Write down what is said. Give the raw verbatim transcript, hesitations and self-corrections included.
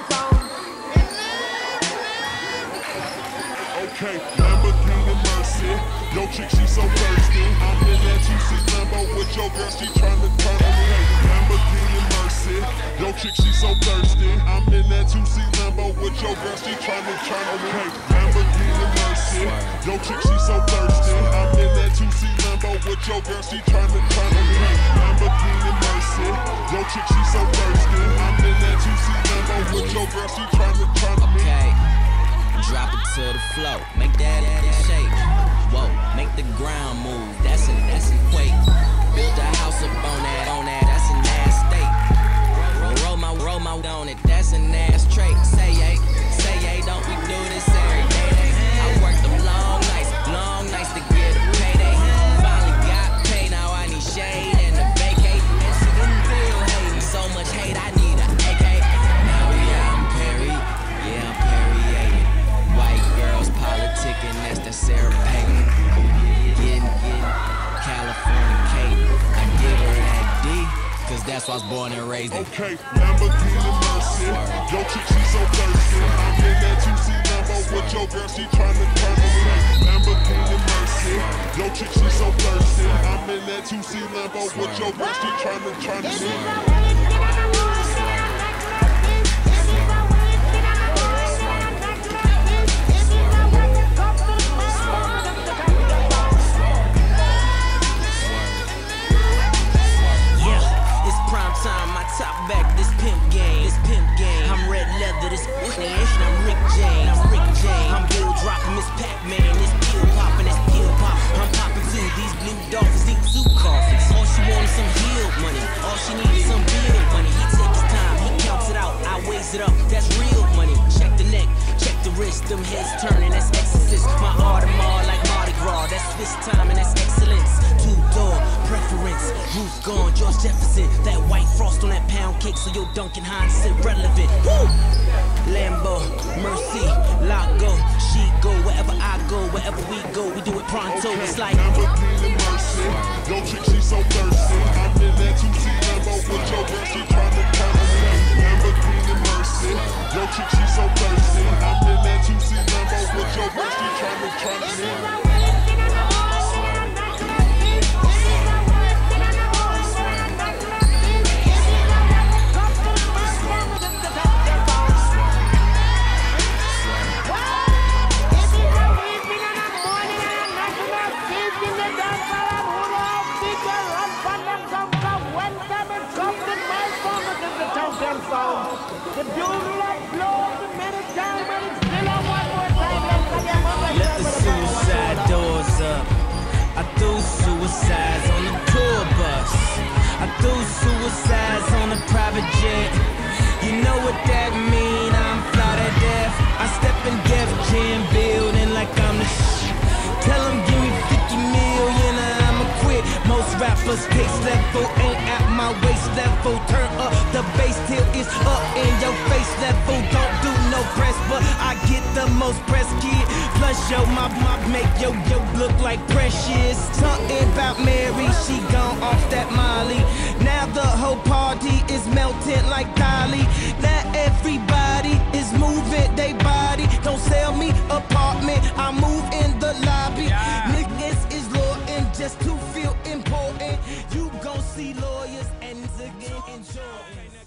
Okay, Lamborghini Mercy. Yo, chick, she so thirsty. I'm in that two C Lambo with your girl, she tryna turn me. Lamborghini Mercy. Yo, chick, she so thirsty. I'm in that two C Lambo with your girl, she tryna turn me. Lamborghini Mercy. Yo, chick, she so thirsty. I'm in that two C Lambo with your girl, she tryna turn me. Lamborghini Mercy. Yo, chick, she so thirsty. I'm in that two C Lambo with your girl, she tryna turn me. Okay. Drop it to the floor, make that ass shake. Whoa, make the ground move, that's an that's a quake. Build a house up on that, on that, that's an ass state. Roll my, roll my on it, that's an ass trait. Say yay, say yay, don't we do this every day? I worked them long nights, long nights to get a payday. Finally got paid, now I need shade and a vacate. And she didn't feel hating, so much hate, I need a A K. Now we out in Perry, yeah I'm Perry-ated. White girls politicking, that's the Sarah Palin. Getting, getting, California Kate. I give her that D, cause that's why I was born and raised in. Okay, Lamborghini Mercy. Yo, chick, she so thirsty. I'm in that two C Lambo with your girl, she tryna turn me. Lamborghini Mercy. Yo, chick, she so thirsty. I'm in that two C Lambo with your girl, she tryna turn me. Top back, this pimp game, this pimp game. I'm red leather, this nation, I'm Rick James, I'm Rick James. I'm Bill dropping, Miss Pac-Man, this pill popping, this pill pop. I'm popping too, these blue dolphins eat zoo coffins. All she want is some healed money, all she need is some bill money. He takes his time, he counts it out, I weighs it up, that's real money. Check the neck, check the wrist, them heads turning, that's exorcist. My Audemars like Mardi Gras, that's Swiss time and that's excellence. Two-door preference, roof gone, George Jefferson. That white frost on that pound cake, so your Dunkin' Hines is irrelevant. Woo! Lambo, Mercy, Lago, she go wherever I go, wherever we go, we do it pronto. Okay, it's like Lamborghini Mercy. Yo, chick, she so thirsty. I'm in that two C Lambo with your girl, she tryna turn me. Lamborghini Mercy. Yo, chick, she so thirsty. I'm in that two C Lambo with your girl, she tryna turn me. The doodle blows a minute time and it's still on one more time. Let the suicide doors up. I threw suicides on the tour bus. I threw suicides on the private jet. You know what that mean? I'm fly to death. I step in Def Jam building like I'm the sh. Tell them give me fifty million or I'ma quit. Most rappers case level ain't at my waist level. Turn up the bass till it's up in your face level. Don't do no press, but I get the most press, kid. Plus yo, my mop make yo yo look like precious. Something about Mary, she gone off that Molly. Now the whole party is melting like Dolly. Now everybody is moving they body. Don't sell me apartment, I move in the lobby. Yeah. Niggas is loyal just to feel important. You gon' see lawyers and again enjoy.